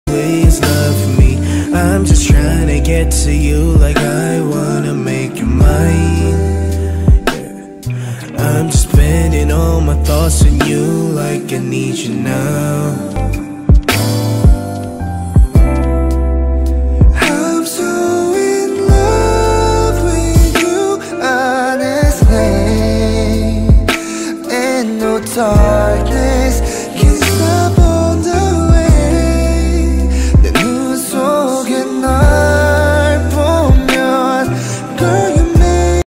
Please love me. I'm just trying to get to you, like I wanna make you mine. Yeah. I'm just spending all my thoughts on you, like I need you now.